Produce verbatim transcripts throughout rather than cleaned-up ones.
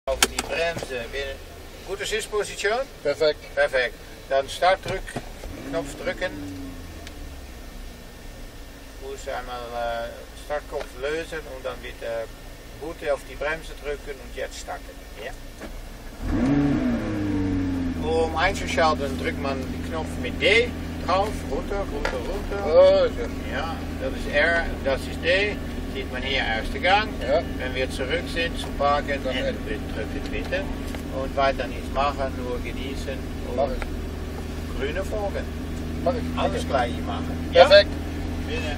Auf die Bremse. Gute Sitzposition? Perfekt. Perfekt. Dann Startdrück, Knopf drücken. Muss einmal äh, Startkopf lösen und dann wieder Gute auf die Bremse drücken und jetzt starten. Ja. Um einzuschalten drückt man den Knopf mit D drauf, runter, runter, runter. Oh, ja, das ist R, das ist D. Sieht man hier erste Gang. Ja. Wenn wir zurück sind zum Parken, dann N. drücken bitte. Und weiter nichts machen, nur genießen und Mach ich. grüne folgen. Mach ich. Alles gleich machen. Perfekt. Ja? Bitte.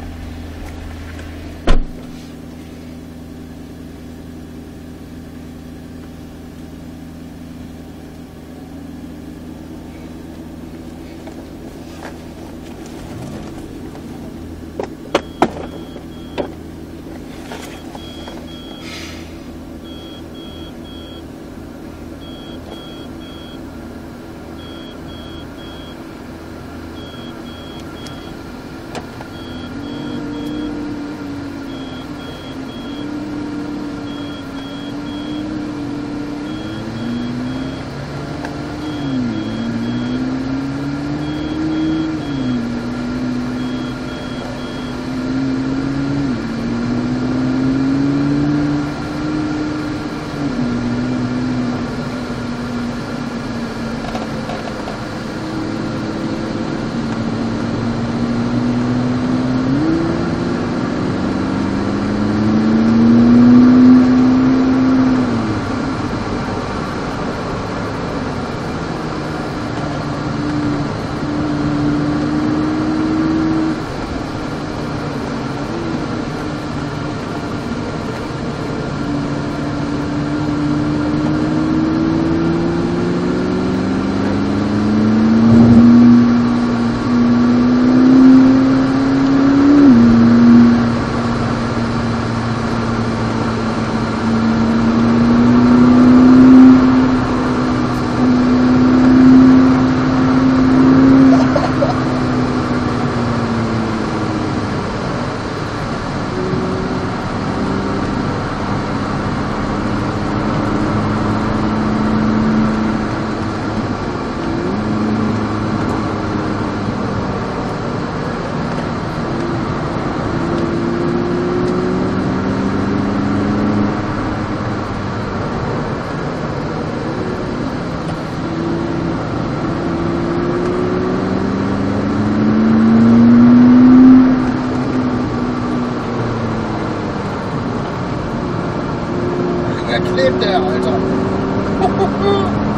Da klebt der, Alter.